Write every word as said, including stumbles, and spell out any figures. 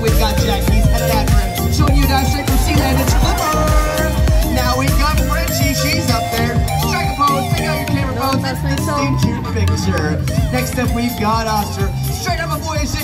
we've got Jack, he's headed after him. Showing you down straight from Sealand, it's Clipper. Now we've got Frenchie, she's up there. Strike a pose, take out your camera phones, let's get into the picture. Next up we've got Oster. Straight up a boy,